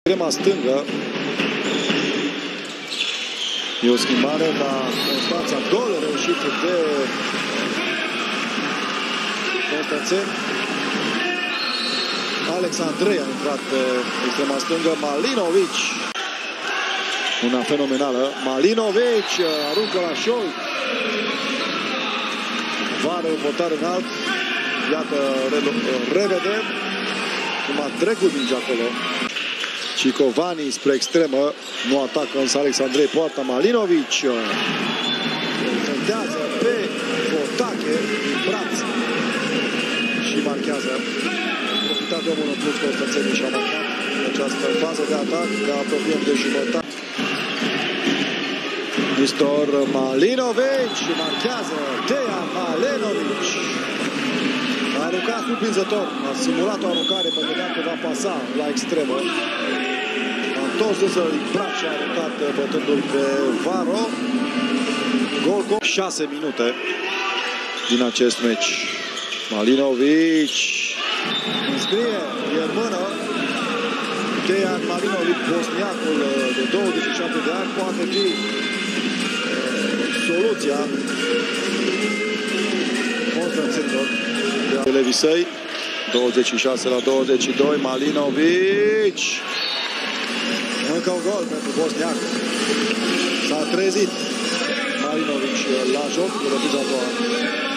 Extrema stângă. E o schimbare la Constanța. Gol reușit de Constanțeni. Alexandrei a intrat pe extrema stângă. Malinovic. Una fenomenală. Malinovic aruncă la șold. Vară un portar înalt. Iată, revedem cum a trecut mingea acolo. Cicovani spre extremă. Nu atacă însă Alexandrei, poarta Malinovic. Înfruntează pe Fotache din braț. Și marchează. Profitat de omul în plus, Constanțenii și-a marcat această fază de atac. Ne apropiem de jumătate. Nistor Malinovic marchează. Dejan Malinovic. A aruncat surprinzător. A simulat o aruncare pe vedea că va pasa la extremă. A întors însă din braț și a aruncat bătându-l pe Varo. Gol cu 6 minute din acest meci. Malinovic înscrie, e în mână. Dejan Malinovic, bosniacul de 27 de ani, poate fi soluția Constanțenilor. Televisei, 26-22, Malinovic. Încă un gol pentru bosniac. S-a trezit Malinovic la joc, repriza a doua.